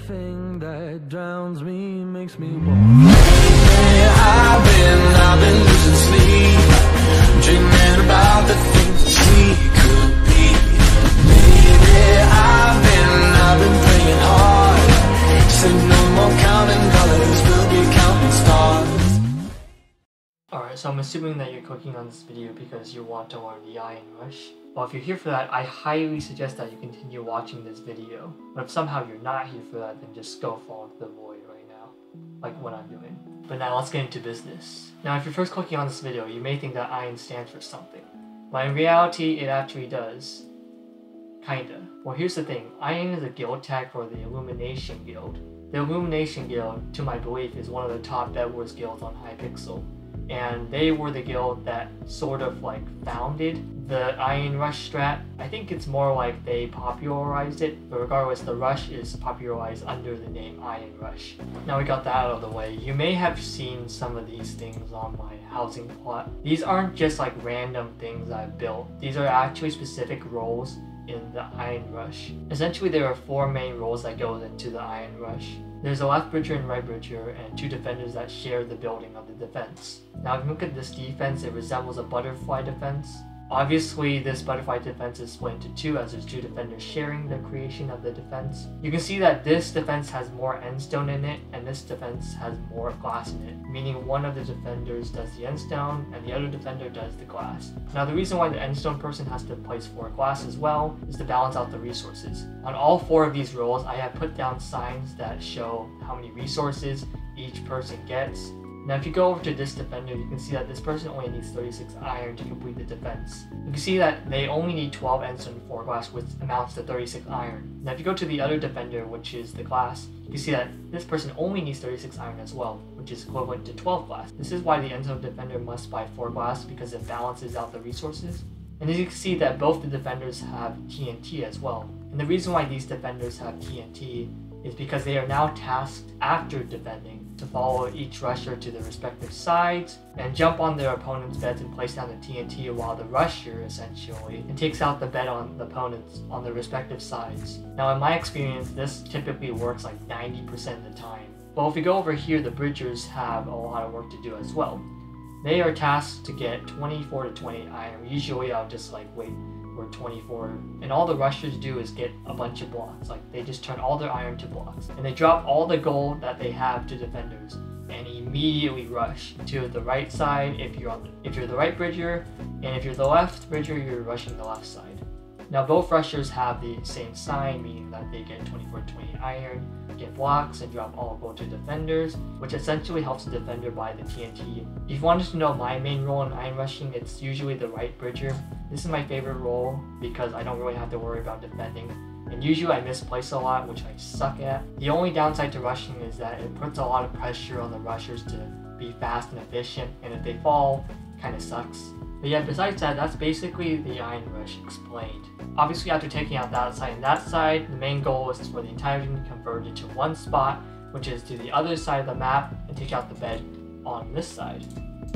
Everything that drowns me makes me want. I've been losing sleep, dreaming about the things we could be. Maybe I've been praying hard. Say no more counting dollars, we'll be counting stars. Alright, so I'm assuming that you're clicking on this video because you want to learn the IYN Rush. Well, if you're here for that, I highly suggest that you continue watching this video. But if somehow you're not here for that, then just go fall into the void right now, like what I'm doing. But now let's get into business. Now, if you're first clicking on this video, you may think that IYN stands for something. But in reality, it actually does. Kinda. Well, here's the thing. IYN is a guild tag for the Illumination Guild. The Illumination Guild, to my belief, is one of the top Bedwars guilds on Hypixel. And they were the guild that sort of like founded the IYN Rush strat. I think it's more like they popularized it, but regardless, the rush is popularized under the name IYN Rush. Now we got that out of the way, you may have seen some of these things on my housing plot. These aren't just like random things I've built. These are actually specific roles in the IYN Rush. Essentially, there are 4 main roles that go into the IYN Rush. There's a left bridger and right bridger, and 2 defenders that share the building of the defense. Now if you look at this defense, it resembles a butterfly defense. Obviously, this butterfly defense is split into 2 as there's 2 defenders sharing the creation of the defense. You can see that this defense has more endstone in it, and this defense has more glass in it, meaning one of the defenders does the endstone and the other defender does the glass. Now the reason why the endstone person has to place 4 glass as well is to balance out the resources. On all 4 of these roles, I have put down signs that show how many resources each person gets. Now if you go over to this defender, you can see that this person only needs 36 iron to complete the defense. You can see that they only need 12 endstone and 4 glass, which amounts to 36 iron. Now if you go to the other defender, which is the glass, you can see that this person only needs 36 iron as well, which is equivalent to 12 glass. This is why the endstone defender must buy 4 glass, because it balances out the resources. And as you can see that both the defenders have TNT as well. And the reason why these defenders have TNT is because they are now tasked after defending to follow each rusher to their respective sides and jump on their opponent's beds and place down the TNT while the rusher essentially and takes out the bed on the opponents on their respective sides. Now in my experience, this typically works like 90% of the time. But if we go over here, the bridgers have a lot of work to do as well. They are tasked to get 24 to 28 iron. Usually I'll just like wait for 24, and all the rushers do is get a bunch of blocks. Like they just turn all their iron to blocks, and they drop all the gold that they have to defenders and immediately rush to the right side if you're the right bridger, and if you're the left bridger, you're rushing the left side. Now both rushers have the same sign, meaning that they get 24 to 28 iron, get blocks, and drop all gold to defenders, which essentially helps the defender buy the TNT. If you wanted to know my main role in IYN rushing, it's usually the right bridger. This is my favorite role because I don't really have to worry about defending, and usually I misplace a lot, which I suck at. The only downside to rushing is that it puts a lot of pressure on the rushers to be fast and efficient, and if they fall, it kind of sucks. But yeah, besides that, that's basically the IYN Rush explained. Obviously, after taking out that side and that side, the main goal is for the entire team to converge into one spot, which is to the other side of the map, and take out the bed on this side.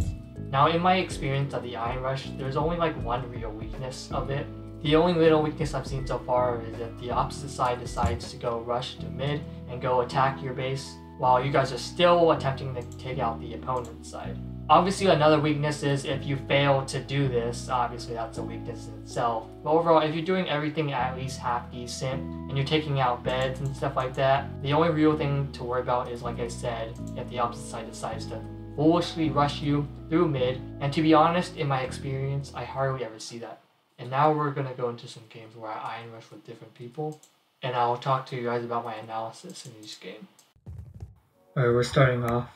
Now, in my experience of the IYN Rush, there's only like one real weakness of it. The only little weakness I've seen so far is if the opposite side decides to go rush to mid and go attack your base, while you guys are still attempting to take out the opponent's side. Obviously, another weakness is if you fail to do this, obviously that's a weakness in itself. But overall, if you're doing everything at least half decent, and you're taking out beds and stuff like that, the only real thing to worry about is, like I said, if the opposite side decides to foolishly rush you through mid. And to be honest, in my experience, I hardly ever see that. And now we're going to go into some games where I IYN rush with different people, and I'll talk to you guys about my analysis in each game. Alright, we're starting off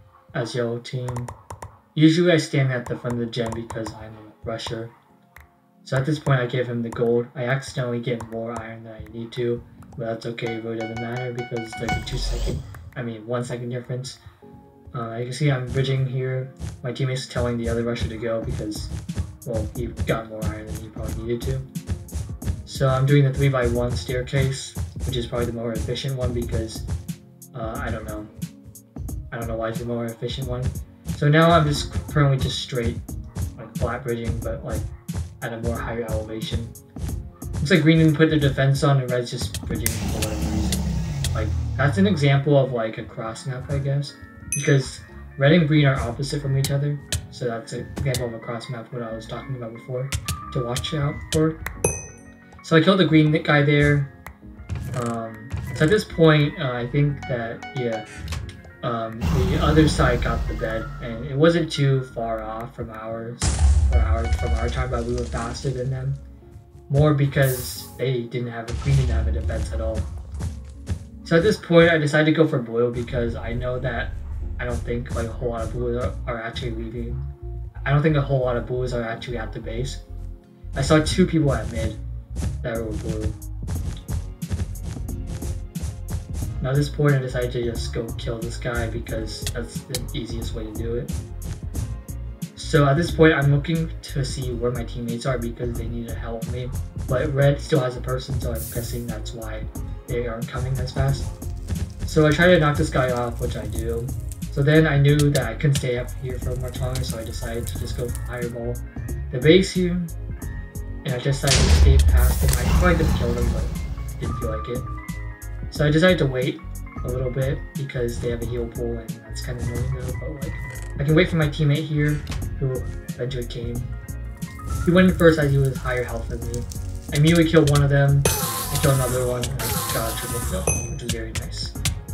as yellow team. Usually I stand at the front of the gym because I'm a rusher. So at this point I give him the gold. I accidentally get more iron than I need to, but that's okay, it really doesn't matter because it's like a 1 second difference. You can see I'm bridging here. My teammate's telling the other rusher to go because, well, he got more iron than he probably needed to. So I'm doing the 3x1 staircase, which is probably the more efficient one because, I don't know why it's the more efficient one. So now I'm just currently just straight, like flat bridging, but like at a more higher elevation. Looks like green didn't put their defense on and red's just bridging for whatever reason. Like That's an example of like a cross map, I guess, because red and green are opposite from each other. So that's an example of a cross map, what I was talking about before, to watch out for. So I killed the green guy there. So at this point, I think that, yeah, the other side got the bed, and it wasn't too far off from ours, from our time, but we were faster than them. More because green didn't have a defense at all. So at this point, I decided to go for blue because I know that I don't think like a whole lot of blues are actually leaving. I don't think a whole lot of blues are actually at the base. I saw 2 people at mid that were blue. Now at this point, I decided to just go kill this guy because that's the easiest way to do it. So at this point, I'm looking to see where my teammates are because they need to help me. But red still has a person, so I'm guessing that's why they aren't coming as fast. So I try to knock this guy off, which I do. So then I knew that I couldn't stay up here for much longer, so I decided to just go fireball the base here. And I decided to escape past him. I probably could have killed him, but didn't feel like it. So I decided to wait a little bit because they have a heal pool, and that's kind of annoying though, but like, I can wait for my teammate here, who eventually came. He went in first as he was higher health than me. I immediately killed one of them, I killed another one, and I got a triple kill, which was very nice.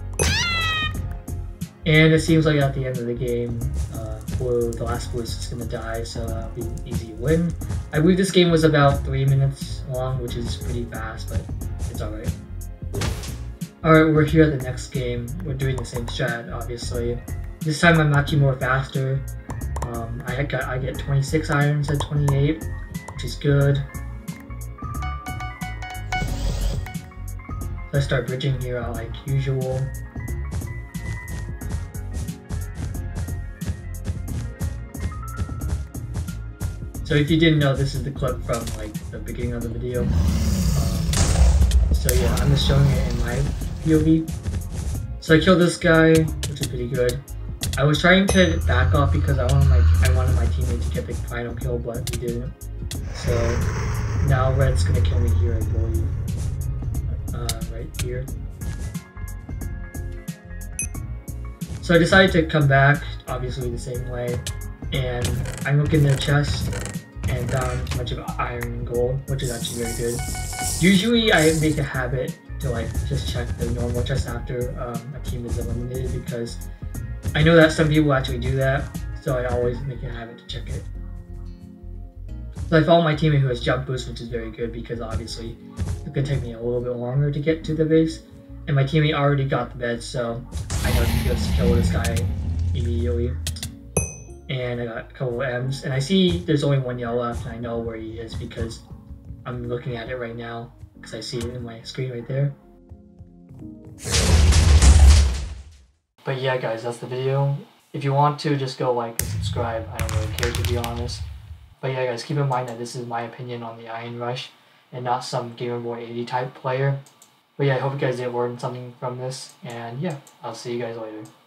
And it seems like at the end of the game, the last blue is just gonna die, so that'll be an easy win. I believe this game was about 3 minutes long, which is pretty fast, but it's alright. Alright, we're here at the next game. We're doing the same strat, obviously. This time I'm actually more faster. I get 26 iron instead of 28, which is good. So I start bridging here like usual. So if you didn't know, this is the clip from like the beginning of the video. So yeah, I'm just showing it in my POV. So I killed this guy, which is pretty good. I was trying to back off because I wanted my teammate to get the final kill, but he didn't. So now red's gonna kill me here, I believe. Right here. So I decided to come back, obviously the same way, and I'm looking in the chest and found a bunch of iron and gold, which is actually very good. Usually I make a habit to like just check the normal chest after a team is eliminated because I know that some people actually do that, so I always make a habit to check it. So I followed my teammate who has jump boost, which is very good because obviously it's gonna take me a little bit longer to get to the base. And my teammate already got the bed, so I know to just kill this guy immediately. And I got a couple of M's, and I see there's only 1 yellow left, and I know where he is because I'm looking at it right now because I see it in my screen right there. But yeah guys, that's the video. If you want to, just go like and subscribe. I don't really care, to be honest. But yeah guys, keep in mind that this is my opinion on the Iron Rush and not some Gamer Boy 80 type player. But yeah, I hope you guys did learn something from this, and yeah, I'll see you guys later.